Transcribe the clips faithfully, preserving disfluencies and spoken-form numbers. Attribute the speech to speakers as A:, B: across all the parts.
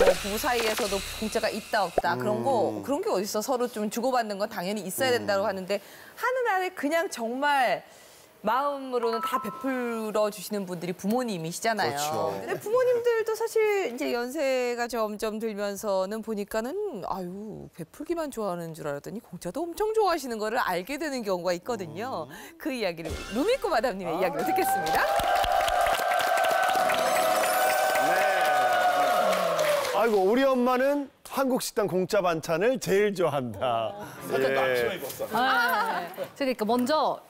A: 부부 사이에서도 공짜가 있다 없다 그런 거 그런 게 어딨어. 서로 좀 주고받는 건 당연히 있어야 된다고 하는데 하늘아래 그냥 정말 마음으로는 다 베풀어 주시는 분들이 부모님이시잖아요.
B: 그렇죠.
A: 근데 부모님들도 사실 이제 연세가 점점 들면서는 보니까는 아유 베풀기만 좋아하는 줄 알았더니 공짜도 엄청 좋아하시는 거를 알게 되는 경우가 있거든요. 음. 그 이야기를 루미코 마담님의 아. 이야기로 듣겠습니다.
B: 아이고 우리 엄마는 한국 식당 공짜 반찬을 제일 좋아한다.
C: 살짝 앞치마 입었어. 아, 그러니까 먼저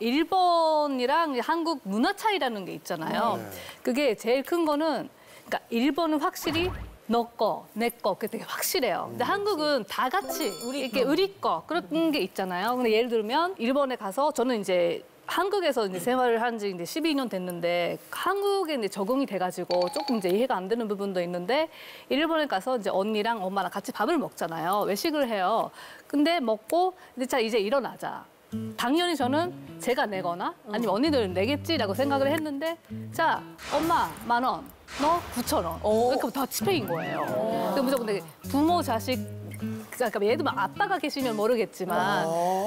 C: 일본이랑 한국 문화 차이라는 게 있잖아요. 네. 그게 제일 큰 거는 그러니까 일본은 확실히 너 거, 내 거, 그게 되게 확실해요. 근데 음, 한국은 다 같이 우리 이렇게 우리 거 그런 게 있잖아요. 근데 예를 들면 일본에 가서 저는 이제 한국에서 이제 생활을 한 지 이제 십이 년 됐는데 한국에 이제 적응이 돼가지고 조금 이제 이해가 안 되는 부분도 있는데 일본에 가서 이제 언니랑 엄마랑 같이 밥을 먹잖아요. 외식을 해요. 근데 먹고 이제 자 이제 일어나자. 당연히 저는 제가 내거나 아니면 언니들은 내겠지라고 생각을 했는데 자 엄마 만 원, 너 구천 원. 그러니까 다 치페인 거예요. 그러니까 무조건 되게 부모 자식 그러니까 예를 들면 아빠가 계시면 모르겠지만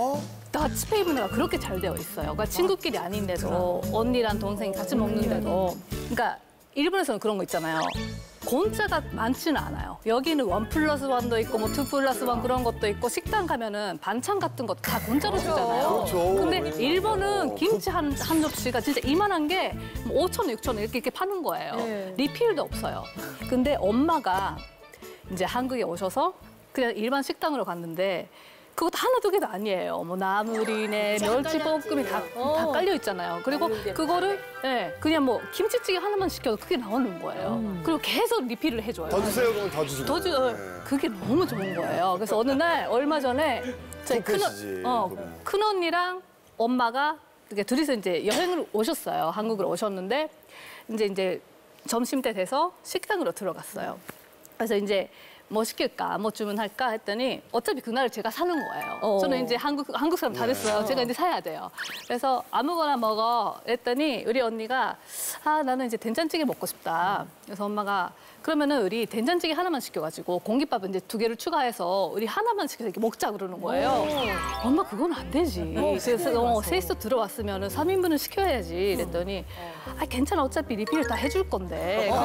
C: 다치페이 문화가 그렇게 잘 되어 있어요. 그러니까 친구끼리 아닌데도 언니랑 동생이 같이 먹는데도 그러니까 일본에서는 그런 거 있잖아요. 공짜가 많지는 않아요. 여기는 원 플러스 원도 있고 뭐 투 플러스 원 그런 것도 있고 식당 가면은 반찬 같은 거 다 공짜로 주잖아요.
B: 그렇죠.
C: 근데 일본은 김치 한, 한 접시가 진짜 이만한 게 오천 원, 육천 원 이렇게, 이렇게 파는 거예요. 네. 리필도 없어요. 근데 엄마가 이제 한국에 오셔서 그냥 일반 식당으로 갔는데 그것도 하나 두 개도 아니에요. 뭐 나물이네, 멸치볶음이 다, 어. 다 깔려 있잖아요. 그리고 그거를 네, 그냥 뭐 김치찌개 하나만 시켜도 그게 나오는 거예요. 음. 그리고 계속 리필을 해줘요.
B: 더 주세요, 그러면 더 주시고.
C: 더 주, 네. 그게 너무 좋은 거예요. 그래서 어느 날 얼마 전에 저희 큰, 어, 큰 언니랑 엄마가 이렇게 둘이서 이제 여행을 오셨어요. 한국으로 오셨는데 이제 이제 점심 때 돼서 식당으로 들어갔어요. 그래서 이제 뭐 시킬까, 뭐 주문할까 했더니 어차피 그날 제가 사는 거예요. 어. 저는 이제 한국 한국 사람 다 됐어요. 네. 제가 이제 사야 돼요. 그래서 아무거나 먹어 했더니 우리 언니가 아 나는 이제 된장찌개 먹고 싶다. 그래서 엄마가 그러면은 우리 된장찌개 하나만 시켜가지고 공깃밥 이제 두 개를 추가해서 우리 하나만 시켜서 이렇게 먹자 그러는 거예요. 오. 엄마 그건 안 되지. 어, 그래서 어, 셋이서 들어왔으면은 삼 인분은 시켜야지. 그랬더니 아 괜찮아 어차피 리필 다 해줄 건데. 그리고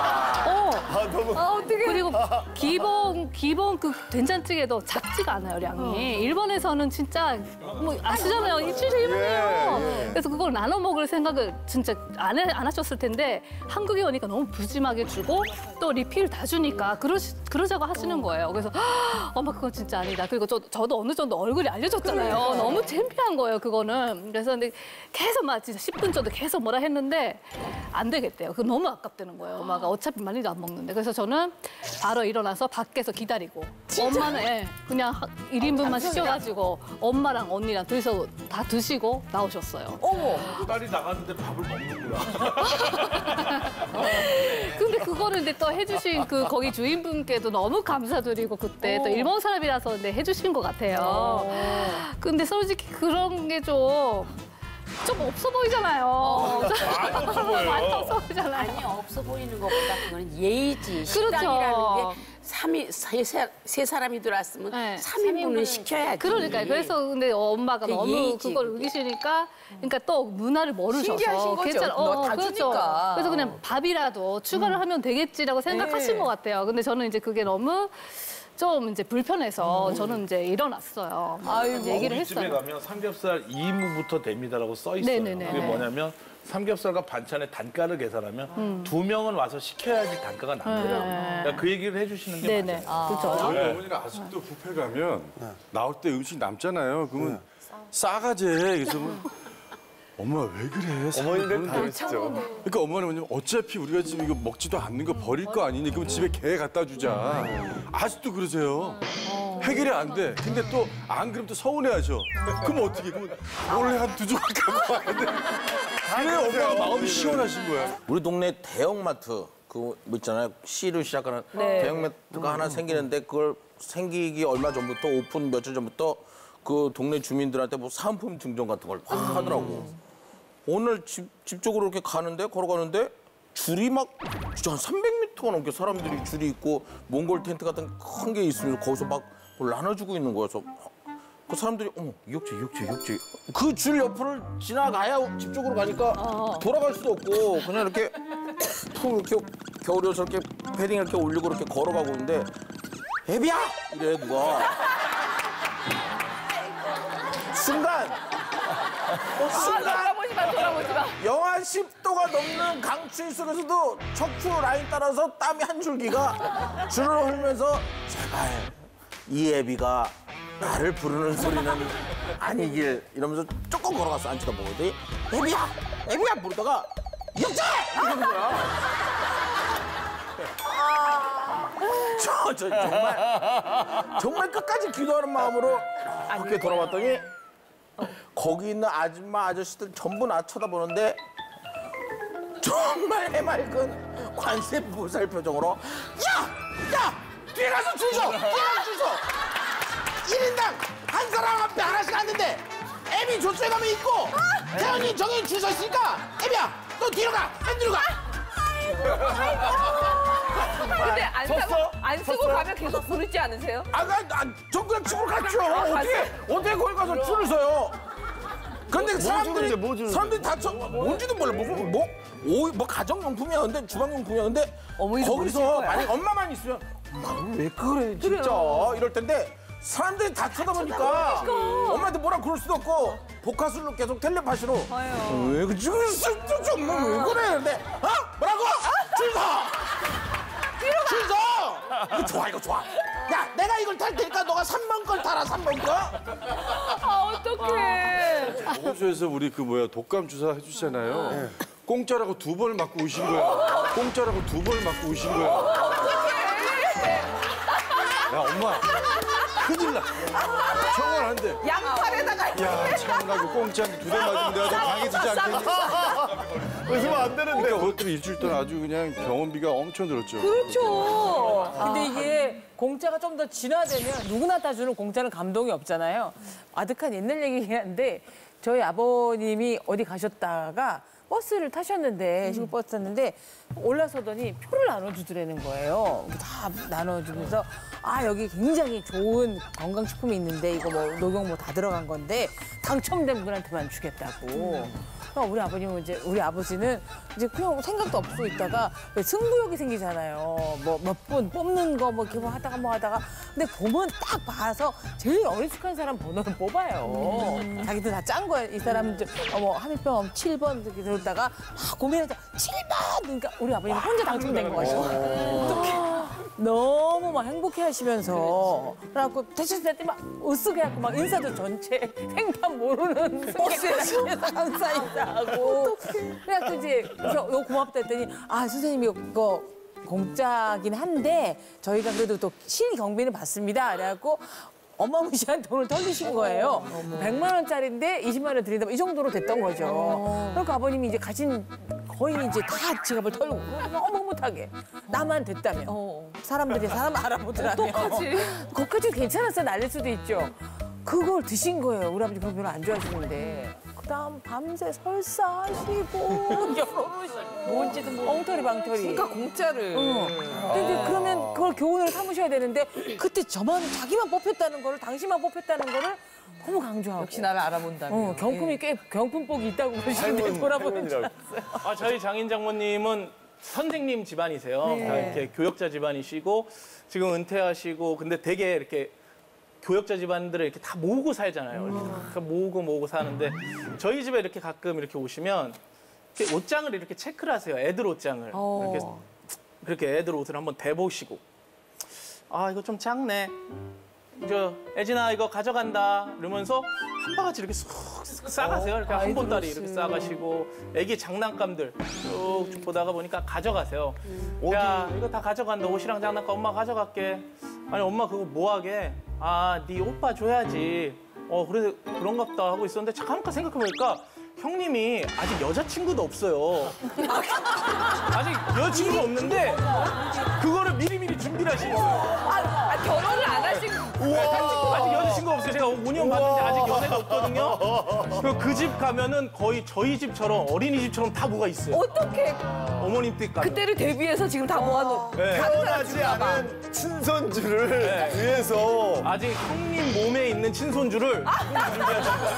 C: 어.
B: 아, 너무...
C: 아, 어떡해. 그리고 기본 기본 그 된장찌개도 작지가 않아요 량이. 일본에서는 진짜 뭐 아시잖아요 일주일에 일본이에요. 예, 예. 그래서 그걸 나눠 먹을 생각을 진짜 안, 해, 안 하셨을 텐데 한국에 오니까 너무 푸짐하게 주고 또 리필 다 주니까 그러 그러자고 하시는 거예요. 그래서 엄마 그건 진짜 아니다. 그리고 저 저도 어느 정도 얼굴이 알려졌잖아요. 그래. 너무 창피한 거예요 그거는. 그래서 근데 계속 막 진짜 십 분 정도 계속 뭐라 했는데 안 되겠대요. 그 너무 아깝다는 거예요. 엄마가 어차피 많이도 안 먹는데. 그래서 저는 바로 일어나서 밖에서 기다리고 진짜? 엄마는 예, 그냥 일 인분만 시켜가지고 엄마랑 언니랑 둘이서 다 드시고 나오셨어요.
A: 어머.
D: 딸이 나갔는데 밥을 먹는구나.
C: 근데 그거를 근데 또 해주신 그 거기 주인분께도 너무 감사드리고 그때 오. 또 일본 사람이라서 근데 해주신 것 같아요. 오. 근데 솔직히 그런 게 좀 좀 없어 보이잖아요.
D: 어, 많이 없어 보여요.
C: 많이 없어 보이잖아요.
E: 아니 없어 보이는 것보다 그건 예의지.
C: 그렇죠.
E: 식당이라는 게 삼이 세, 세 사람이 들어왔으면
C: 네.
E: 삼 인분은 시켜야지.
C: 그러니까요. 그래서 근데 엄마가 너무
E: 예의지,
C: 그걸
E: 그게.
C: 우기시니까 그러니까 또 문화를 모르셔서
A: 신기하신 거죠.
C: 괜찮아.
A: 너 다
C: 그렇죠.
A: 주니까.
C: 그래서 그냥 밥이라도 추가를
A: 음.
C: 하면 되겠지라고 생각하신
A: 네.
C: 것 같아요. 근데 저는 이제 그게 너무 좀 이제 불편해서 음. 저는 이제 일어났어요.
A: 아이고.
C: 이제 얘기를
D: 우리 집에
C: 했어요.
D: 가면 삼겹살 이 인분부터 됩니다라고 써 있어요.
C: 네네네.
D: 그게 뭐냐면 삼겹살과 반찬의 단가를 계산하면
C: 음.
D: 두 명은 와서 시켜야지 단가가 남거든요. 그러니까 그 얘기를 해주시는 게
C: 네네.
D: 맞아요.
C: 그렇죠.
F: 저희 어머니는 아직도 뷔페 가면 나올 때 음식 남잖아요. 그러면 싸가지. 그래서 뭐 엄마 왜 그래?
B: 어머니들 다 그러시죠.
F: 그러니까 엄마는 뭐냐면 어차피 우리가 지금 이거 먹지도 않는 거 버릴 거 아니니 그럼 집에 개 갖다 주자. 아직도 그러세요. 해결이 안 돼. 근데 또 안 그러면 또 서운해하죠. 그럼 어떻게? 그럼 원래 한 두 조각 갖고 와야 돼. 그래 엄마가 마음이 시원하신 거야.
G: 우리 동네 대형마트 그 뭐 있잖아요. C로 시작하는
A: 네.
G: 대형마트가 하나 생기는데 그걸 생기기 얼마 전부터 오픈 며칠 전부터 그 동네 주민들한테 뭐 사은품 증정 같은 걸 막 하더라고. 오늘 집, 집 쪽으로 이렇게 가는데 걸어가는데 줄이 막 진짜 한 삼백 미터 킬로미터가 넘게 사람들이 줄이 있고 몽골 텐트 같은 큰 게 있으면 거기서 막 뭘 나눠주고 있는 거여서 그 사람들이 어머 이혁재 이혁재 이혁재 그 줄 옆을 지나가야 집 쪽으로 가니까 돌아갈 수도 없고 그냥 이렇게 푹 이렇게 겨울이어서 이렇게 패딩 이렇게 올리고 이렇게 걸어가고 있는데 애비야 이래 누가 순간 순간
A: 돌아보지 마, 돌아보지 마.
G: 영하 십 도가 넘는 강추위 속에서도 척추 라인 따라서 땀이 한 줄기가 줄을 흘면서 제발 이 애비가 나를 부르는 소리는 아니길 이러면서 조금 걸어갔어 안 쳐다보더니 애비야 애비야 부르다가 영재 이러는 거야. 저, 저 정말 정말 끝까지 기도하는 마음으로 이렇게 돌아봤더니 거기 있는 아줌마 아저씨들 전부 나 쳐다보는데 정말 해맑은 관세음보살 표정으로 야! 야! 뒤에 가서 줄 서! 뒤에 가서 줄 서! 일 인당 한 사람 앞에 하나씩 앉는데 애비 조수에 가면 있고 태연이 저기 줄 서 있으니까 애비야 너 뒤로 가! 안 뒤로 가!
A: 근데 안 쓰고, 안 쓰고 가면 계속 부르지 않으세요?
G: 아, 나, 나, 저 그냥 집으로 갔죠.
A: 아,
G: 어떻게, 어떻게 거기 가서 줄을 서요? 근데
B: 뭐
G: 사람들이,
B: 주는데, 뭐 주는데?
G: 사람들이 다쳐, 뭔지도 몰라. 무슨, 뭐, 오, 뭐 가정용품이야. 근데 주방용품이야. 근데
A: 어머니도 모르실
G: 거기서
A: 거야.
G: 만약 엄마만 있으면, 엄마 왜 그래, 진짜. 이럴 텐데 사람들이 다 쳐다보니까 엄마한테 뭐라 그럴 수도 없고 복화술로 계속 텔레파시로 왜 그 지금 쓸데없이 엄마 왜 그래? 근데 어? 뭐라고? 줄 서! 줄 서! 이거 좋아 이거 좋아. 야 내가 이걸 탈 테니까 너가 삼 번 걸 타라 삼 번 거.
A: 아, 어떡해.
F: 호수에서 우리 그 뭐야 독감 주사 해주잖아요. 공짜라고 두 번을 맞고 오신 거야. 공짜라고 두 번을 맞고 오신 거야. 야 엄마 큰일 나. 청원 안 돼.
A: 양팔에다가
F: 야 참가고 공짜인데 두 대 맞으면 내가 좀 강해지지 않겠니?
B: 웃으면 안 되는데.
F: 그러니까 그것 때문에 일주일 동안 아주 그냥 병원비가 엄청 들었죠.
A: 그렇죠.
H: 근데 이게 공짜가 좀 더 진화되면 누구나 다 주는 공짜는 감동이 없잖아요. 아득한 옛날 얘기긴 한데 저희 아버님이 어디 가셨다가 버스를 타셨는데 시골버스 탔는데 올라서더니 표를 나눠주더라는 거예요. 다 나눠주면서 아 여기 굉장히 좋은 건강식품이 있는데 이거 뭐 녹용 뭐 다 들어간 건데 당첨된 분한테만 주겠다고. 그러니까 우리 아버님은 이제 우리 아버지는 이제 그냥 생각도 없고 있다가 왜 승부욕이 생기잖아요. 뭐 몇 분 뽑는 거 뭐 이렇게 뭐 하다가 뭐 하다가 근데 보면 딱 봐서 제일 어리숙한 사람 번호를 뽑아요. 자기들 다 짠 거예요. 이 사람들 어뭐 함익병 칠 번 이렇게 들었다가 막 고민해서 칠 번 그러니까 우리 아버님 혼자 당첨된 거죠. 어떡해. 너무 막 행복해 하시면서 그래갖고 대신 때막 으쓱해갖고 막 인사도 전체 생판 모르는 버스에 다니면서 감사 인사하고 그래갖고 이제 그래서 이거 고맙다 했더니 아 선생님이 이거 공짜긴 한데 저희가 그래도 또 실경비는 받습니다. 그래갖고 어마무시한 돈을 털리신 거예요. 백만 원짜리인데 이십만 원 드린다면 이 정도로 됐던 거죠. 그러니까 아버님이 이제 가진 거의 이제 다 지갑을 털고 너무 못하게 나만 됐다면 사람들이 사람 알아보더라면
A: 어떡하지?
H: 그것까지 괜찮았어요. 날릴 수도 있죠. 그걸 드신 거예요. 우리 아버지 그거 별로 안 좋아하시는데. 그다음 밤새 설사하시고 뭔지도 뭐 엉터리 방터리.
A: 그러니까 공짜를.
H: 어. 근데 이제 그러면 그걸 교훈으로 삼으셔야 되는데 그때 저만 자기만 뽑혔다는 거를 당신만 뽑혔다는 거를 너무 강조하고.
A: 역시 나를 알아본다면.
H: 어, 경품이 꽤 경품복이 있다고 그러시는데 돌아보는 줄 알았어요.
D: 아, 저희 장인 장모님은 선생님 집안이세요. 다 이렇게 교역자 집안이시고 지금 은퇴하시고 근데 되게 이렇게 교역자 집안들을 이렇게 다 모으고 살잖아요. 이렇게 다 모으고 모으고 사는데 저희 집에 이렇게 가끔 이렇게 오시면 이렇게 옷장을 이렇게 체크를 하세요. 애들 옷장을. 이렇게 그렇게 애들 옷을 한번 대보시고 아 이거 좀 작네. 저 애진아 이거 가져간다 이러면서 한 바가지 이렇게 쏙 싸가세요. 이렇게 한 보따리 이렇게 싸가시고 애기 장난감들 쭉 보다가 보니까 가져가세요. 야 이거 다 가져간다. 옷이랑 장난감 엄마 가져갈게. 아니 엄마 그거 뭐하게? 아 네 오빠 줘야지. 어 그래 그런갑다 하고 있었는데 잠깐 생각해보니까 형님이 아직 여자친구도 없어요. 아직 여자친구가 없는데 그거를 미리미리 준비를 하시는 거예요.
A: 아, 결혼을 안 하신.
D: 아직 여자친구 없어요. 있어요. 제가 오 년 봤는데 아직 연애가 없거든요. 그 집 가면은 거의 저희 집처럼 어린이집처럼 다 뭐가 있어요.
A: 어떻게
D: 어머님 댁 가면.
A: 그때를 대비해서 지금 다 모아놓은
D: 네.
B: 태어나지 않은 친손주를
D: 네.
B: 위해서
D: 아직 형님 몸에 있는 친손주를 준비하신 거예요.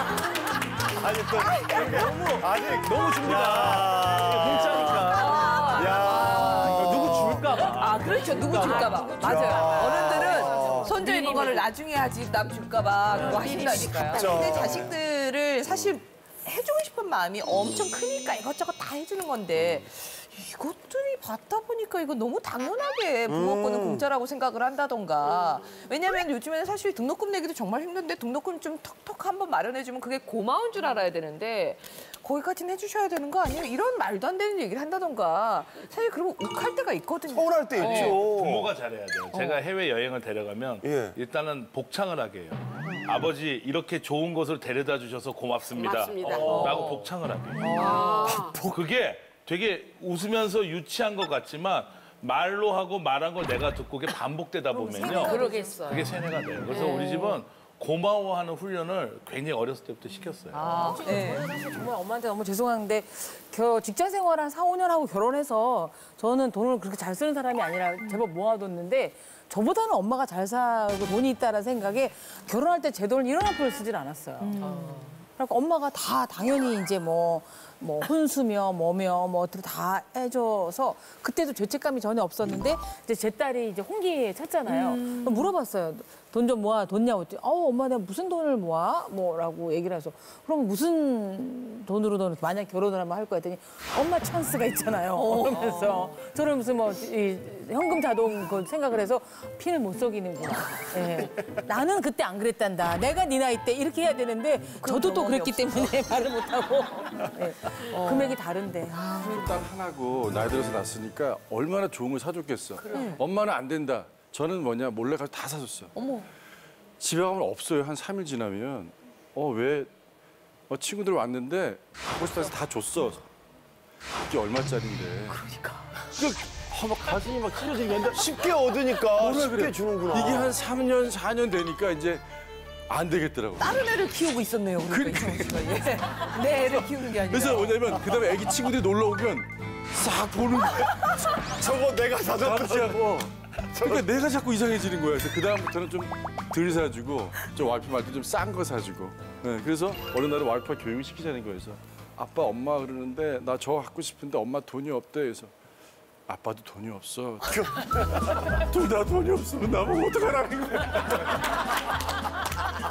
B: 아니 또 너무 아직
D: 너무 줍니다.
B: 야.
D: 공짜니까.
B: 야.
D: 누구 줄까 봐.
A: 아 그렇죠 누구 줄까봐 맞아요 어른들은 손자 있는 거를 나중에 하지 남 줄까봐 그거 하신다니까요. 근데 자식들을 사실 해주고 싶은 마음이 엄청 크니까 이것저것 다 해주는 건데 이것들이 받다 보니까 이거 너무 당연하게 부모 거는 공짜라고 생각을 한다던가. 왜냐면 요즘에는 사실 등록금 내기도 정말 힘든데 등록금 좀 턱턱 한번 마련해주면 그게 고마운 줄 알아야 되는데 거기까지는 해주셔야 되는 거 아니에요? 이런 말도 안 되는 얘기를 한다던가. 사실 그러면 욱할 때가 있거든요.
B: 서운할 때 있죠.
I: 부모가 잘해야 돼요. 제가 해외 여행을 데려가면
B: 예.
I: 일단은 복창을 하게 해요. 아버지 이렇게 좋은 곳을 데려다 주셔서 고맙습니다.
E: 고맙습니다.
I: 라고 복창을 하게 해요. 그게 되게 웃으면서 유치한 것 같지만 말로 하고 말한 걸 내가 듣고 그게 반복되다 보면요.
E: 그러겠어요.
I: 그게 세뇌가 돼요. 그래서 우리 집은 고마워하는 훈련을 굉장히 어렸을 때부터 시켰어요.
H: 아, 네. 사실 정말 엄마한테 너무 죄송한데 겨, 직장 생활 한 사, 오 년 하고 결혼해서 저는 돈을 그렇게 잘 쓰는 사람이 아니라 제법 모아뒀는데 저보다는 엄마가 잘 살고 돈이 있다는 생각에 결혼할 때 제 돈을 일원 한 푼을 쓰질 않았어요. 그러니까 엄마가 다 당연히 이제 뭐, 뭐 혼수며 뭐며 뭐 어떻게 다 해줘서 그때도 죄책감이 전혀 없었는데 이제 제 딸이 이제 홍기에 찼잖아요. 물어봤어요. 돈 좀 모아, 뒀냐고. 어우, 엄마 내가 무슨 돈을 모아? 뭐라고 얘기를 해서 그럼 무슨 돈으로 너는 만약 결혼을 하면 할 거야 했더니 엄마 찬스가 있잖아요. 그러면서 저를 무슨 뭐 이, 현금 자동 그 생각을 해서 피를 못 속이는구나. 예. 나는 그때 안 그랬단다. 내가 네 나이 때 이렇게 해야 되는데 저도 또 그랬기 때문에 말을 못하고 예. 금액이 다른데. 아.
F: 딸 하나고 나이 들어서 낳았으니까 얼마나 좋은 걸 사줬겠어. 엄마는 안 된다. 저는 뭐냐 몰래 가서 다 사줬어.
A: 어머.
F: 집에 가면 없어요. 한 삼 일 지나면 어 왜 어, 친구들 왔는데 하고 싶다 해서 다 줬어. 이게 얼마짜린데.
B: 그러니까.
F: 그, 어, 막 가슴이 막 찢어지는데
B: 쉽게 얻으니까
F: 뭐라
B: 쉽게
F: 그래.
B: 주는구나.
F: 이게 한 삼 년, 사 년 되니까 이제 안 되겠더라고.
A: 다른 애를 키우고 있었네요. 그러니까 이성훈 씨가. 예. 내 애를 키우는 게 아니라.
F: 그래서 뭐냐면 그다음에 애기 친구들이 놀러 오면 싹 보는 거야.
B: 저거 내가 사줬던
F: 깜짝고. 그러니까 내가 자꾸 이상해지는 거야. 그래서 그다음부터는 좀 덜 사주고 좀 와이프 말 때 좀 싼 거 사주고. 네, 그래서 어느 날에 와이프가 교육을 시키자는 거여서 아빠 엄마 그러는데 나 저거 갖고 싶은데 엄마 돈이 없대. 그래서 아빠도 돈이 없어. 둘 다 돈이 없으면 나보고 어떡하라는 거야.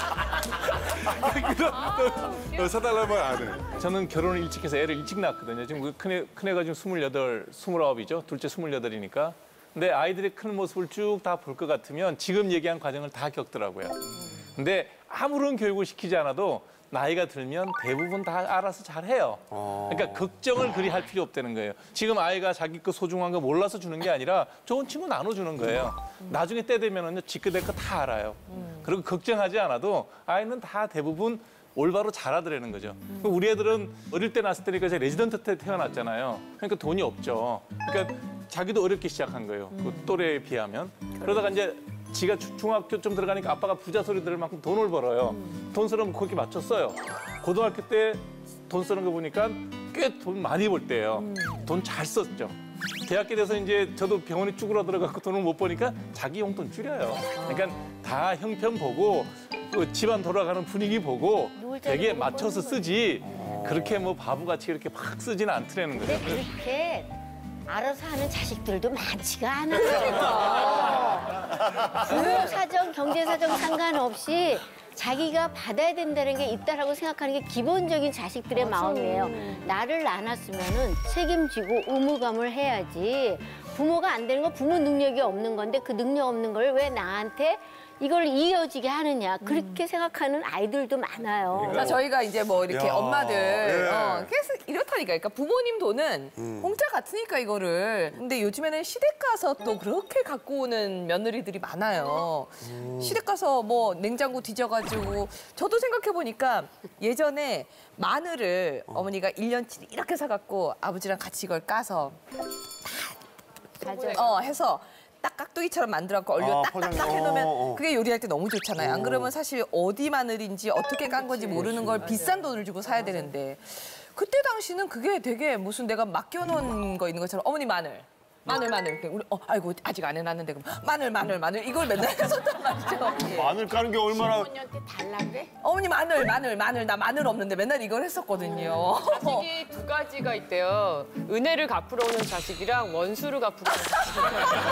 F: 그럼 사달라면 안 해.
J: 저는 결혼을 일찍 해서 애를 일찍 낳았거든요. 지금 그 큰애, 큰애가 지금 스물여덟, 스물아홉이죠. 둘째 스물여덟이니까. 근데 아이들의 큰 모습을 쭉 다 볼 것 같으면 지금 얘기한 과정을 다 겪더라고요. 근데 아무런 교육을 시키지 않아도 나이가 들면 대부분 다 알아서 잘해요. 그러니까 걱정을 그리 할 필요 없다는 거예요. 지금 아이가 자기 거 소중한 거 몰라서 주는 게 아니라 좋은 친구 나눠주는 거예요. 나중에 때 되면은요, 지그 될 거 다 알아요. 그리고 걱정하지 않아도 아이는 다 대부분 올바로 잘하더라는 거죠. 우리 애들은 어릴 때 낳았을 때니까 제가 레지던트 때 태어났잖아요. 그러니까 돈이 없죠. 그러니까 자기도 어렵게 시작한 거예요. 그 또래에 비하면. 그러다가 이제 지가 중학교 좀 들어가니까 아빠가 부자 소리 들을 만큼 돈을 벌어요. 돈 쓰는 거 거기 맞췄어요. 고등학교 때 돈 쓰는 거 보니까 꽤 돈 많이 벌 때예요. 돈 잘 썼죠. 대학교 돼서 이제 저도 병원에 쭈그러들어가고 돈을 못 버니까 자기 용돈 줄여요. 그러니까 다 형편 보고 그 집안 돌아가는 분위기 보고 되게 맞춰서 쓰지 그렇게 뭐 바보같이 이렇게 막 쓰지는 않더라는 거죠.
K: 근데 그렇게 알아서 하는 자식들도 많지가 않아요. 부모 사정, 경제 사정 상관없이 자기가 받아야 된다는 게 있다라고 생각하는 게 기본적인 자식들의 마음이에요. 나를 안았으면은 책임지고 의무감을 해야지. 부모가 안 되는 건 부모 능력이 없는 건데 그 능력 없는 걸 왜 나한테 이걸 이어지게 하느냐 그렇게 음. 생각하는 아이들도 많아요.
A: 자, 저희가 이제 뭐 이렇게
B: 야,
A: 엄마들
B: 예.
A: 어, 계속 이렇다니까. 그러니까 부모님 돈은
B: 음.
A: 공짜 같으니까 이거를. 근데 요즘에는 시댁 가서 또 그렇게 갖고 오는 며느리들이 많아요.
B: 음.
A: 시댁 가서 뭐 냉장고 뒤져가지고 저도 생각해 보니까 예전에 마늘을 어. 어머니가 일 년치 이렇게 사갖고 아버지랑 같이 이걸 까서 다 어, 해서 딱 깍두기처럼 만들어갖고 얼려
B: 아,
A: 딱딱딱
B: 포장-
A: 해놓으면
B: 어, 어.
A: 그게 요리할 때 너무 좋잖아요. 안 그러면 사실 어디 마늘인지 어떻게 깐 건지 모르는 걸 비싼 돈을 주고 사야 되는데 그때 당시는 그게 되게 무슨 내가 맡겨놓은 거 있는 것처럼 어머니 마늘. 마늘 마늘 우리 어 아이고 아직 안 해놨는데 그럼 마늘 마늘 마늘 이걸 맨날 했었단 말이죠.
B: 마늘 까는 게 얼마나
E: 어머니한테 달라 그래?
A: 어머니 마늘 마늘 마늘 나 마늘 없는데 맨날 이걸 했었거든요.
L: 자식이 두 가지가 있대요. 은혜를 갚으러 오는 자식이랑 원수를 갚으러 오는 자식.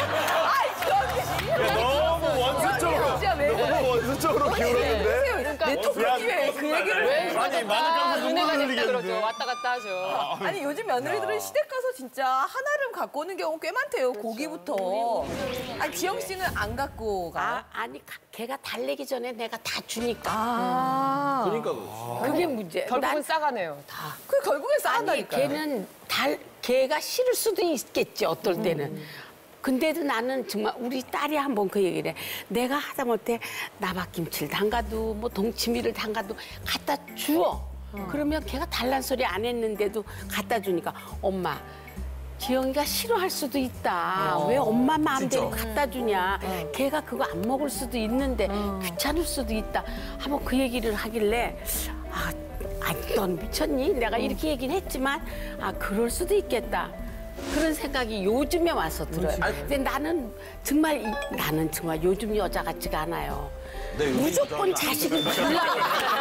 A: 아이
B: 너무 원수적으로
A: 진짜 왜 그래?
B: 너무 원수적으로 기울었는데.
A: 그러니까 내 토끼에 그 얘기를 왜?
B: 아니 마늘 까면서 눈물
L: 은혜가 됐다
B: 흘리겠는데.
L: 그러죠. 왔다 갔다 하죠.
A: 아니 요즘 며느리들은 시댁 가서 진짜 하나를 갖고 오는 경우 꽤 많대요. 고기부터. 아니 지영 씨는 안 갖고 가?
E: 아, 아니 가- 걔가 달래기 전에 내가 다 주니까.
A: 아.
G: 그러니까 그렇지.
E: 그게 문제.
L: 결국은 싸가네요. 다.
A: 그 결국엔
E: 아니
A: 싸운다니까.
E: 걔는 달 걔가 싫을 수도 있겠지 어떨 때는. 근데도 나는 정말 우리 딸이 한번 그 얘기를 해. 내가 하다못해 나박김치를 담가도 뭐 동치미를 담가도 갖다 주어. 그러면 걔가 달란 소리 안 했는데도 갖다 주니까 엄마 지영이가 싫어할 수도 있다. 왜 엄마 마음대로 갖다 주냐. 걔가 그거 안 먹을 수도 있는데 귀찮을 수도 있다. 한번 그 얘기를 하길래 아, 아, 넌 미쳤니? 내가 이렇게 얘기는 했지만 아, 그럴 수도 있겠다. 그런 생각이 요즘에 와서 들어요. 근데 나는 정말 이- 나는 정말 요즘 여자 같지가 않아요. 무조건 자식을 주려고.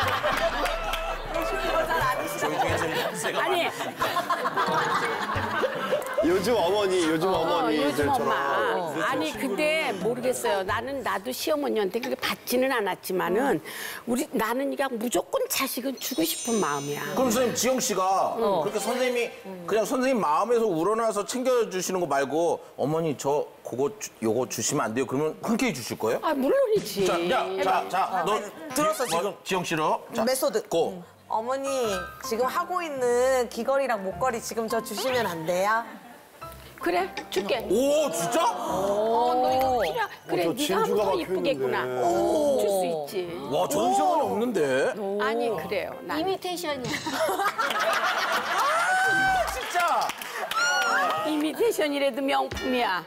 E: 아니
B: 요즘 어머니, 요즘
E: 어,
B: 어머니들처럼.
E: 요즘 엄마. 아니 근데 모르겠어요. 나는 나도 시어머니한테 그렇게 받지는 않았지만은 우리 나는 그냥 무조건 자식은 주고 싶은 마음이야.
G: 그럼 선생님 지영 씨가 그렇게 선생님이 그냥 선생님 마음에서 우러나서 챙겨주시는 거 말고 어머니 저 그거 주- 요거 주시면 안 돼요? 그러면 흔쾌히 주실 거예요?
E: 아 물론이지.
G: 자, 야, 자, 자, 너
M: 들었어,
G: 지- 뭐,
M: 지금.
G: 지영 씨로. 자,
M: 메소드.
G: 고.
M: 어머니 지금 하고 있는 귀걸이랑 목걸이 지금 저 주시면 안 돼요?
E: 그래 줄게.
G: 오, 진짜?
E: 어, 너 이거 필요. 그래
B: 저
E: 네가
B: 진주가
E: 하면 더
B: 막혀
E: 이쁘겠구나.
B: 있는데.
E: 줄 수 있지.
G: 와, 저런 생각은 없는데.
E: 아니 그래요. 난.
K: 이미테이션이야.
G: 진짜.
E: 이미테이션이라도 명품이야.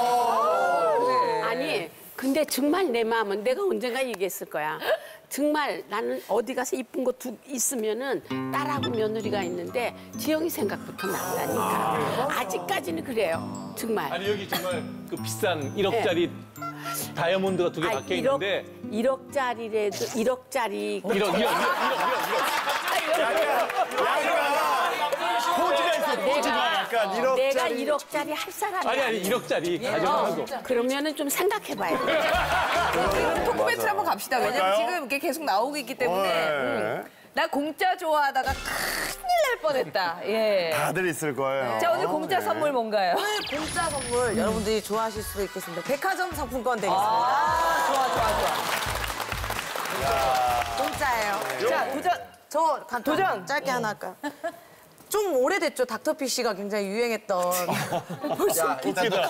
E: 아니, 근데 정말 내 마음은 내가 언젠가 얘기했을 거야. 정말 나는 어디 가서 이쁜 거 두, 있으면은 딸하고 며느리가 있는데 지영이 생각부터 난다니까. 아직까지는 그래요. 정말.
J: 아니 여기 정말 그 비싼 일억짜리 다이아몬드가 두 개 박혀 있는데
E: 일억짜리라도 일억짜리.
J: 일억, 일억, 일억, 일억,
B: 포즈가 있어, 포즈가. 약간 일억짜리.
E: 내가 일억짜리 할 사람이
J: 아니 아니 일억짜리 가정하고.
E: 그러면은 좀 생각해봐야 돼.
A: 지금 토크배틀 한번 갑시다. 왜냐면
B: 그럴까요?
A: 지금 이렇게 계속 나오고 있기 때문에
B: 네.
A: 음. 나 공짜 좋아하다가 큰일 날 뻔했다. 예.
B: 다들 있을 거예요.
A: 자 오늘 공짜
B: 네.
A: 선물 뭔가요?
M: 오늘 공짜 선물 여러분들이 좋아하실 수도 있겠습니다. 백화점 상품권 되겠습니다.
A: 아 좋아 좋아 좋아.
M: 공짜예요.
A: 자 도전.
M: 저 간단,
A: 도전!
M: 짧게 하나 할까요? 좀 오래됐죠. 닥터피쉬가 굉장히 유행했던.
G: 야, 일단 너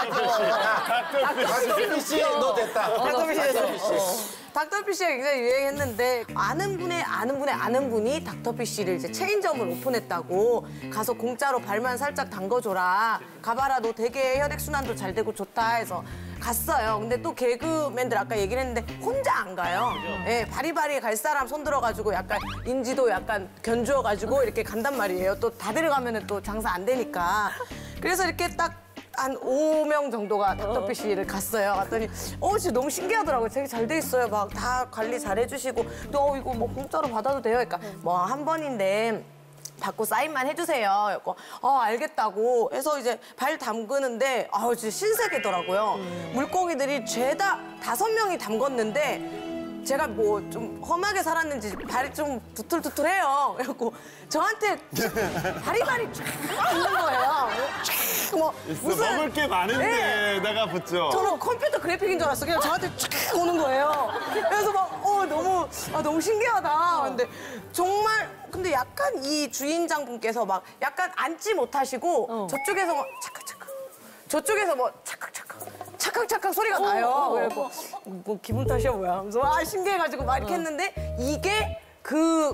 G: 닥터피쉬 너 됐다.
M: 닥터피쉬 됐어. 닥터피쉬가 굉장히 유행했는데 아는 분의 아는 분의 아는 분이 닥터피쉬를 이제 체인점을 오픈했다고 가서 공짜로 발만 살짝 담궈줘라. 가봐라 너 되게 혈액순환도 잘 되고 좋다 해서 갔어요. 근데 또 개그맨들 아까 얘기를 했는데 혼자 안 가요. 예, 바리바리 갈 사람 손 들어가지고 약간 인지도 약간 견주어가지고 이렇게 간단 말이에요. 또 다들 가면은 또 장사 안 되니까. 그래서 이렇게 딱 한 오 명 정도가 닥터피쉬를 갔어요. 갔더니 어 진짜 너무 신기하더라고요. 되게 잘 돼 있어요. 막 다 관리 잘 해주시고 또 어, 이거 뭐 공짜로 받아도 돼요? 그러니까 뭐 한 번인데 받고 사인만 해주세요. 그래서 어 알겠다고 해서 이제 발 담그는데 아우 진짜 신세계더라고요. 물고기들이 죄다 다섯 명이 담궜는데 제가 뭐 좀 험하게 살았는지 발이 좀 두툴두툴해요. 그래갖고 저한테 바리바리 쫙 붙는 거예요. 쫙 뭐
B: 있어, 먹을 게 많은데 내가 붙죠.
M: 저는 컴퓨터 그래픽인 줄 알았어. 그냥 저한테 쫙 오는 거예요. 그래서 막, 어, 너무, 아, 너무 신기하다. 근데 정말, 근데 약간 이 주인장분께서 막 약간 앉지 못하시고 저쪽에서 막 차칵차칵, 저쪽에서 뭐 차칵차칵, 차칵차칵 소리가 나요. 그래서 뭐 기분 탓이야 뭐야. 하면서 아, 신기해가지고 막 이렇게 했는데 이게 그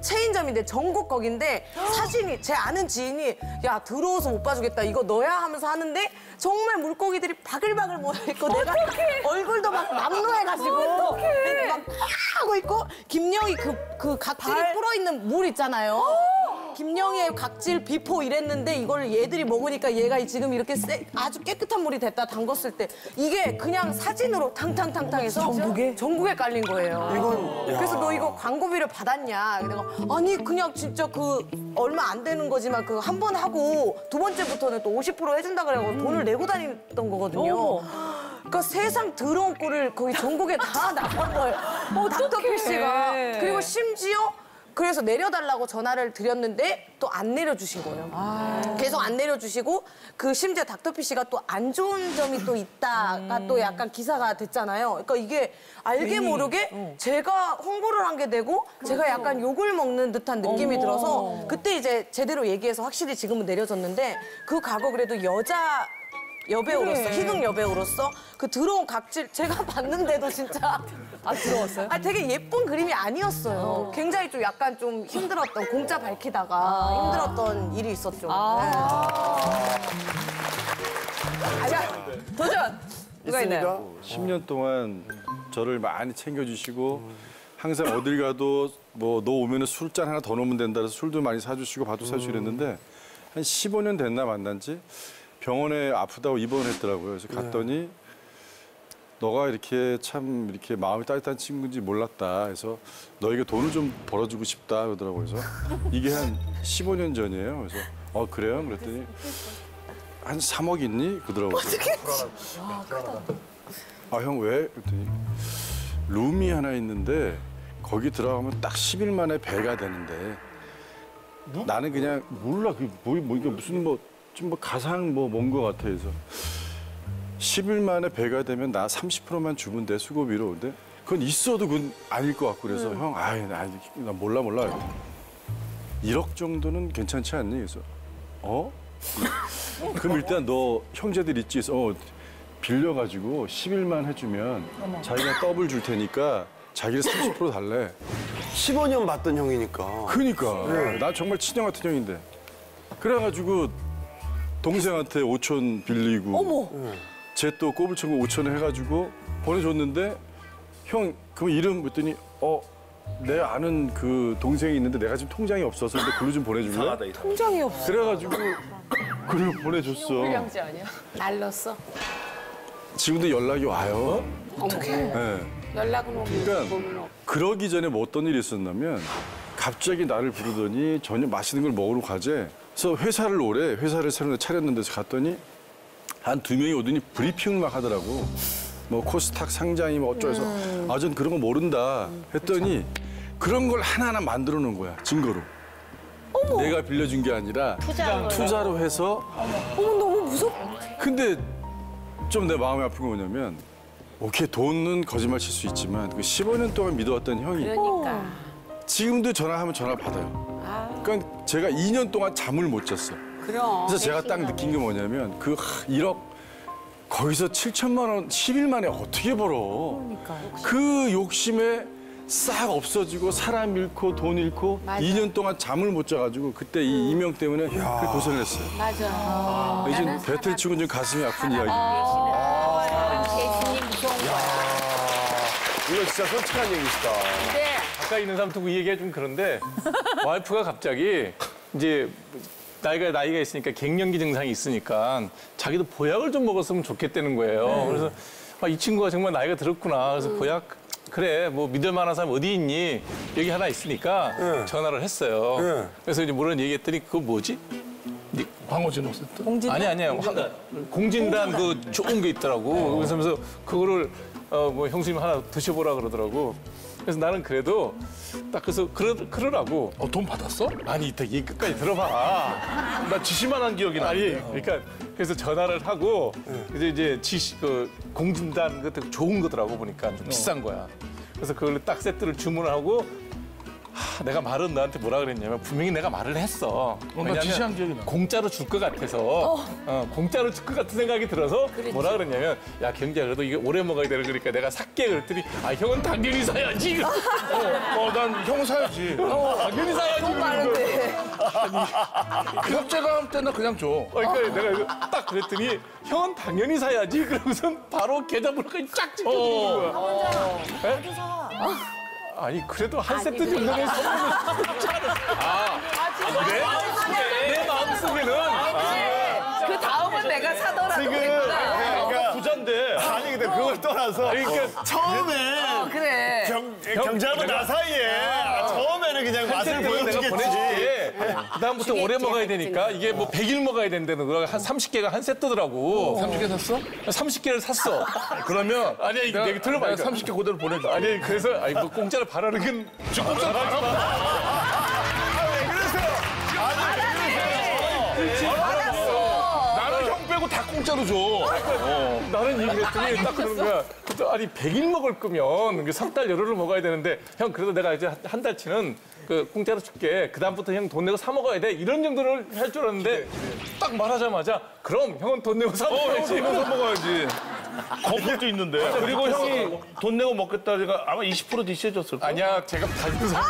M: 체인점인데 전국 거긴데 사진이 제 아는 지인이 야 들어와서 못 봐주겠다 이거 너야 하면서 하는데 정말 물고기들이 바글바글 모여있고 내가 얼굴도 막 남루해가지고 막 하고 있고 김영희 그, 그 각질이 불어있는 물 있잖아요. 김영희의 각질 비포 이랬는데 이걸 얘들이 먹으니까 얘가 지금 이렇게 쎄, 아주 깨끗한 물이 됐다 담궜을 때 이게 그냥 사진으로 탕탕탕탕해서 전국에? 전국에 깔린 거예요.
B: 이건, 야.
M: 그래서 너 이거 광고비를 받았냐? 내가 아니 그냥 진짜 그 얼마 안 되는 거지만 그 한 번 하고 두 번째부터는 또 오십 퍼센트 해준다 그래서 돈을 내고 다녔던 거거든요. 그러니까 세상 더러운 꼴을 거의 전국에 다 나간 거예요. 닥터필 씨가. 그리고 심지어 그래서 내려달라고 전화를 드렸는데 또 안 내려주신 거예요. 아. 계속 안 내려주시고 그 심지어 닥터피 씨가 또 안 좋은 점이 또 있다가 음. 또 약간 기사가 됐잖아요. 그러니까 이게 알게 괜히. 모르게 어. 제가 홍보를 한 게 되고 그렇죠. 제가 약간 욕을 먹는 듯한 느낌이 어머. 들어서 그때 이제 제대로 얘기해서 확실히 지금은 내려졌는데 그 과거 그래도 여자 여배우로서, 그래. 희극 여배우로서 그 들어온 각질 제가 봤는데도 진짜
A: 아, 들어왔어요?
M: 아, 되게 예쁜 그림이 아니었어요. 어. 굉장히 좀 약간 좀 힘들었던, 공짜 밝히다가 아. 힘들었던 일이 있었죠. 아.
A: 네. 자, 도전! 누가 있나요?
F: 십 년 동안 저를 많이 챙겨주시고 항상 어딜 가도 뭐 너 오면은 술잔 하나 더 넣으면 된다 해서 술도 많이 사주시고 밥도 사주시고 그랬는데 한 십오 년 됐나 만난 지 병원에 아프다고 입원했더라고요. 그래서 갔더니 네. 너가 이렇게 참 이렇게 마음이 따뜻한 친구인지 몰랐다. 그래서 너에게 돈을 좀 벌어주고 싶다 그러더라고요. 그래서 이게 한 십오 년 전이에요. 그래서 어 그래요? 그랬더니 한 삼억 있니? 그러더라고요. 아 형 왜? 그랬더니 룸이 하나 있는데 거기 들어가면 딱 십 일 만에 배가 되는데 뭐? 나는 그냥 몰라 그게 뭐, 뭐 이게 무슨 뭐 좀 뭐 가상 뭐 뭔 거 같아 해서 십 일 만에 배가 되면 나 삼십 퍼센트만 주면 돼 수고비로. 근데 그건 있어도 그건 아닐 것 같고 그래서 음. 형 아이 나, 나 몰라 몰라 일억 정도는 괜찮지 않니? 그래서 어? 그럼 일단 너 형제들 있지? 그래서 어, 빌려가지고 십 일만 해주면 어머. 자기가 더블 줄 테니까 자기를 삼십 퍼센트 달래.
B: 십오 년 봤던 형이니까.
F: 그러니까 네. 나 정말 친형 같은 형인데 그래가지고 동생한테 오천 빌리고
A: 어머.
F: 쟤 또 꼬불청구 오천 해가지고 보내줬는데 형 그 이름 그랬더니 어 내 아는 그 동생이 있는데 내가 지금 통장이 없어서 근데 글로 좀 보내줄래?
A: 이상하다, 통장이 없어.
F: 그래가지고 글을 보내줬어.
L: 불량지 아니야?
E: 날렀어.
F: 지금도 연락이 와요.
E: 어떻게?
F: 네.
E: 연락은 오면
F: 그러니까 그러기 전에 뭐 어떤 일이 있었냐면 갑자기 나를 부르더니 저녁 맛있는 걸 먹으러 가재. 그래서 회사를 오래 회사를 새로 차렸는 데서 갔더니 한 두 명이 오더니 브리핑을 막 하더라고. 뭐 코스닥 상장이 뭐 어쩌고해서 음. 아, 전 그런 거 모른다 했더니 그런 걸 하나하나 만들어 놓은 거야, 증거로. 어머. 내가 빌려준 게 아니라
K: 투자로,
F: 투자로 해서.
A: 어머, 너무 무섭.
F: 근데 좀 내 마음이 아픈 게 뭐냐면 오케이, 돈은 거짓말 칠 수 있지만 그 십오 년 동안 믿어왔던 형이
E: 그러니까.
F: 지금도 전화하면 전화 받아요. 아. 그러니까 제가 이 년 동안 잠을 못 잤어.
E: 그럼.
F: 그래서 제가 딱 느낀 게 뭐냐면 그 일억 거기서 칠천만 원 십 일 만에 어떻게 벌어.
A: 그러니까.
F: 그 욕심에 싹 없어지고 사람 잃고 돈 잃고
E: 맞아.
F: 이 년 동안 잠을 못 자가지고 그때 이 이명 때문에 그 고생을 했어요.
E: 맞아.
F: 아, 이제 배틀 치고 좀 가슴이 아픈 이야기.
E: 예수님 무서운 거야.
B: 이거 진짜 솔직한 얘기시다.
E: 네.
J: 가까이 있는 사람 두고 이 얘기가 좀 그런데 와이프가 갑자기 이제 나이가 나이가 있으니까 갱년기 증상이 있으니까 자기도 보약을 좀 먹었으면 좋겠다는 거예요. 네. 그래서 아, 이 친구가 정말 나이가 들었구나. 그래서 음. 보약 그래 뭐 믿을 만한 사람 어디 있니? 여기 하나 있으니까 네. 전화를 했어요. 네. 그래서 이제 뭐라는 얘기했더니 그거 뭐지?
I: 광어진 옷었던?
J: 공진단? 아니 아니야. 공진단, 공진단 그 좋은 게 있더라고. 그래서 하면서 그거를 어, 뭐 형수님 하나 드셔보라 그러더라고. 그래서 나는 그래도 딱 그래서 그러, 그러라고.
I: 어, 돈 받았어?
J: 아니 이따 얘기 끝까지 들어봐.
I: 나 지시만 한 기억이 나.
J: 아니 그러니까 그래서 전화를 하고 이제 이제 지시 그 공진단 그때 좋은 거더라고 보니까 좀 비싼 거야. 그래서 그걸 딱 세트를 주문하고 하, 내가 말은 너한테 뭐라 그랬냐면 분명히 내가 말을 했어.
I: 뭔가 지시한 기억이 나.
J: 공짜로 줄 것 같아서 어, 공짜로 줄 것 같은 생각이 들어서 뭐라 그랬냐면 야 경재야 그래도 이게 오래 먹어야 되는 거니까 내가 살게 그랬더니 아 형은 당연히 사야지.
I: 어, 어, 난 형 사야지.
J: 어, 당연히 사야지.
A: 너무 많은데.
I: 형제가 할 때는 그냥 줘.
J: 어, 그러니까 내가 이거 딱 그랬더니 형은 당연히 사야지. 그러고선 바로 계좌번호까지 쫙 찍어주는 거야. 혼자 사. 아니 그래도 한 세트 정도는 선물로 진짜로. 아, 아 그래? 내 마음속에는.
A: 그 다음은 내가 사더라도
B: 지금
A: 그랬구나.
B: 그러니까
I: 부자인데.
B: 아니 근데 그걸 떠나서
J: 아니, 그러니까
B: 처음에
A: 어, 그래.
B: 경, 경제하고 나 사이에 아, 처음에는 그냥
J: 한
B: 맛을
J: 세트는 내가
B: 보여주겠지.
J: 보내줄게. 그다음부터 오래 먹어야 되니까 이게 뭐 백 일 먹어야 된다는 거. 한 삼십 개가 한 세트더라고.
I: 삼십 개 샀어?
J: 삼십 개를 샀어.
I: 그러면
J: 아니야 이거
I: 내가-
J: 내가 들어봐.
I: 내가
J: 이거.
I: 삼십 개 그대로 보내줘.
J: 아니 그래서 아니 뭐 공짜로 바라는 건
I: 공짜로 바라지 마. 나는 형 빼고 다 공짜로 줘. 어.
J: 나는 얘기를 했더니 딱 그러는 거야. 그래서 아니 백 일 먹을 거면 석 달 열흘을 먹어야 되는데 형 그래도 내가 이제 한 달치는 그 공짜로 줄게. 그다음부터 형 돈 내고 사 먹어야 돼. 이런 정도를 할 줄 알았는데 딱 말하자마자 그럼 형은 돈 내고 사
I: 어, 형
J: 먹어야지.
I: 돈 내고 사 먹어야지. 거품도 있는데. 그리고 형이 돈 내고 먹겠다 제가 아마 이십 퍼센트 디시해줬을 거야.
J: 아니야 제가 받은 사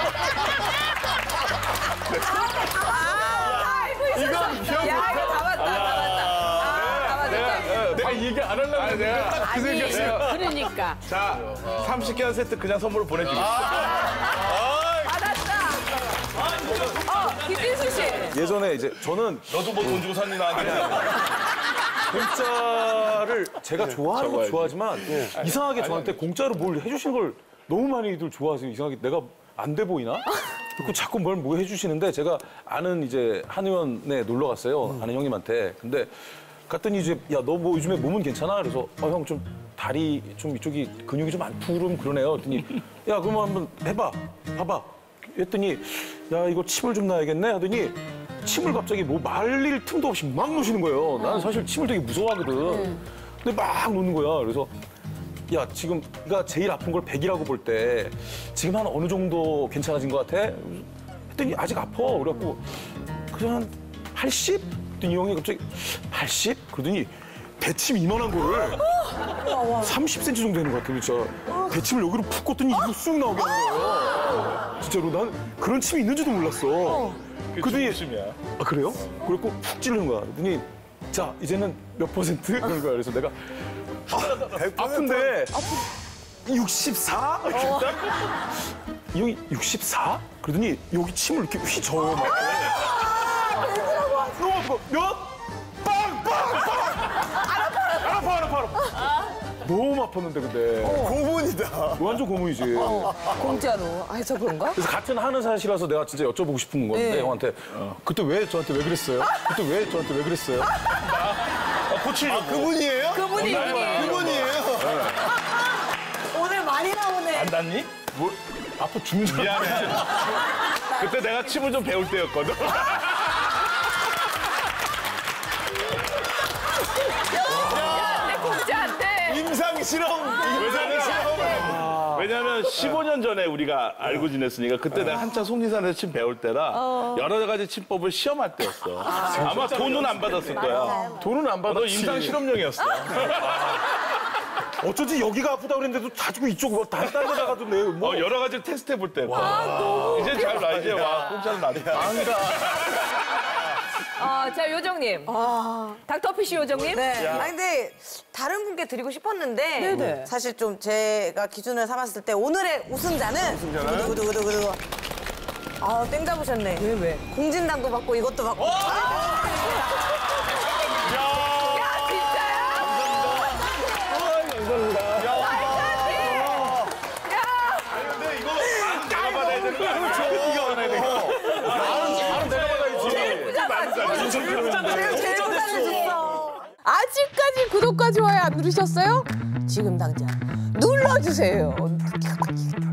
A: 이건 야, 이거 다 맞다, 다 맞다. 아, 다 맞다.
J: 내가, 내가 이 얘기 안 하려고
I: 아니,
J: 했는데
I: 내가-
J: 딱 그
E: 아니,
J: 생각이야.
E: 그러니까.
I: 자, 삼십 개 한 세트 그냥 선물로 보내주겠습니다.
A: 받았다. 어, 김진수 씨.
N: 예전에 이제 저는
I: 너도 뭐 돈 주고 샀니 나한테?
N: 공짜를 제가 좋아하는 거
I: 적어야지.
N: 좋아하지만 이상하게 저한테 공짜로 뭘 해주시는 걸 너무 많이들 좋아하세요. 이상하게 내가 안 돼 보이나? 그리고 자꾸 뭘 뭐 해주시는데 제가 아는 이제 한의원에 놀러 갔어요. 아는 형님한테. 근데 갔더니 이제 야 너 뭐 요즘에 몸은 괜찮아? 그래서 어, 형 좀 다리 좀 이쪽이 근육이 좀 안 푸름 그러네요. 그랬더니 야 그러면 한번 해봐. 봐봐. 했더니 야 이거 침을 좀 놔야겠네 하더니 침을 갑자기 뭐 말릴 틈도 없이 막 놓으시는 거예요. 나는 사실 침을 되게 무서워하거든. 근데 막 놓는 거야. 그래서 야 지금 네가 제일 아픈 걸 백이라고 볼 때 지금 한 어느 정도 괜찮아진 것 같아? 했더니 아직 아파. 그래갖고 그냥 한 팔십? 했더니 이 형이 갑자기 팔십? 그러더니 배침 이만한 거를 삼십 센티미터 정도 되는 것 같아요. 진짜 배침을 여기로 푹 꽂더니 이거 쑥 나오게 하는 거예요. 진짜로 난 그런 침이 있는지도 몰랐어. 그러더니
I: 침이야.
N: 아 그래요? 그래갖고 푹 찌르는 거야. 그러더니 자 이제는 몇 퍼센트? 그런 거야. 그래서 내가 아, 아픈데 육십사? 이렇게 딱 이 형이 육십사? 그러더니 여기 침을 이렇게 휘저어 막 너무 아파. 몇? 빵! 빵! 빵! 안 아파 안 아파 안 아파. 너무 아팠는데 근데
B: 고문이다.
N: 완전 고문이지.
A: 공짜로. 아, 저 그런가?
N: 그래서 같은 하는 사실이라서 내가 진짜 여쭤보고 싶은 건데
A: 네.
N: 형한테 그때 왜 저한테 왜 그랬어요? 그때 왜 저한테 왜 그랬어요?
I: 고치려고.
B: 그분이에요?
A: 그분이 이분이.
B: 그분이에요?
M: 오늘 많이 나오네.
I: 안 닿니?
N: 뭐 아파 죽는 줄 알았어.
I: 미안해. 그때 내가 침을 좀 배울 때였거든.
A: 내 공짜한테.
B: 임상 실험.
I: 왜냐면, 왜냐면 십오 년 전에 우리가 알고 지냈으니까 그때 내가 한참 속리산에서 침 배울 때라 여러 가지 침법을 시험할 때였어. 아마 돈은 안 받았을 거야.
N: 돈은 안
I: 너
N: 받았지.
I: 임상 실험용이었어.
N: 어쩐지 여기가 아프다 그랬는데도 자꾸 이쪽 뭐 다른 딴 데다 가던데 뭐.
I: 어, 여러 가지를 테스트해 볼 때. 이제 잘 나, 이제 와. 공짜로 나한테.
A: 어, 자, 요정님. 닥터피쉬 요정님.
M: 네. 아 근데 다른 분께 드리고 싶었는데
A: 네네.
M: 사실 좀 제가 기준을 삼았을 때 오늘의 우승자는 두구두구두구두구. 아, 땡 잡으셨네.
A: 왜, 왜?
M: 공진단도 받고 이것도 받고.
I: 근데 이거 내가 받아야 되는 거 아니야?
N: 이거 하나 돼. 바로 내가 받아야지.
M: 제일 제일 못하셨어.
A: 아직까지 구독과 좋아요 안 누르셨어요? 지금 당장 눌러주세요.